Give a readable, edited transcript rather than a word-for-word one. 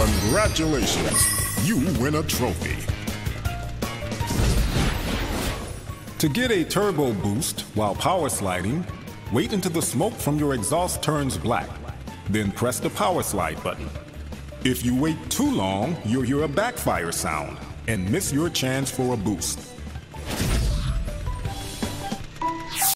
Congratulations! You win a trophy. To get a turbo boost while power sliding, wait until the smoke from your exhaust turns black. Then press the power slide button. If you wait too long, you'll hear a backfire sound and miss your chance for a boost.